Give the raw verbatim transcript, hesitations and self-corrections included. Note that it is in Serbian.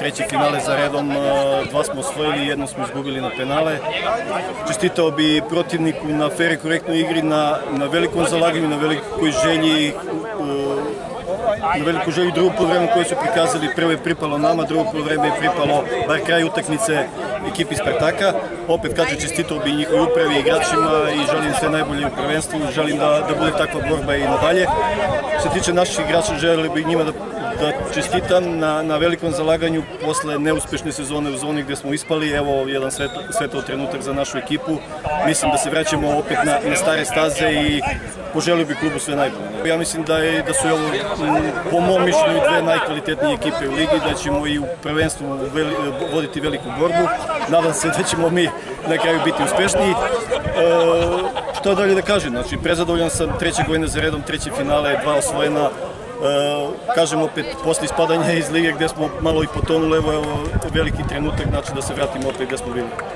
treći finale za redom, dva smo osvojili, jedno smo izgubili na penale. Čestitao bi protivniku na fer i korektnoj igri, na, na velikom zalaganju, na velikoj želji, na veliku želju drugo poluvreme koje su prikazali. Prvo je pripalo nama, drugo poluvreme je pripalo bar kraj utakmice ekipi Spartaka. Opet kažem, čestitao bi njihovi upravi i igračima i želim sve najbolje u prvenstvu, želim da, da bude takva borba i nadalje. Što se tiče naših igrača, želeli bi njima da, da čestitam na, na velikom zalaganju posle neuspešne sezone u zoni gde smo ispali. Evo jedan svetlo, svetlo trenutak za našu ekipu. Mislim da se vraćamo opet na, na stare staze i poželio bi klubu sve najbolje. Ja mislim da, je, da su ovo, po mom mišljenju, dve najkvalitetnije ekipe u ligi, da ćemo i u prvenstvu veli, voditi veliku borbu. Nadam se da ćemo mi na kraju biti uspešniji. E, što dalje da kažem, znači prezadovoljan sam, treće godine za redom, treće finale, dva osvojena. E, kažem opet, posle ispadanja iz lige gde smo malo i potonuli, evo, evo veliki trenutak, znači da se vratimo opet gde smo bili.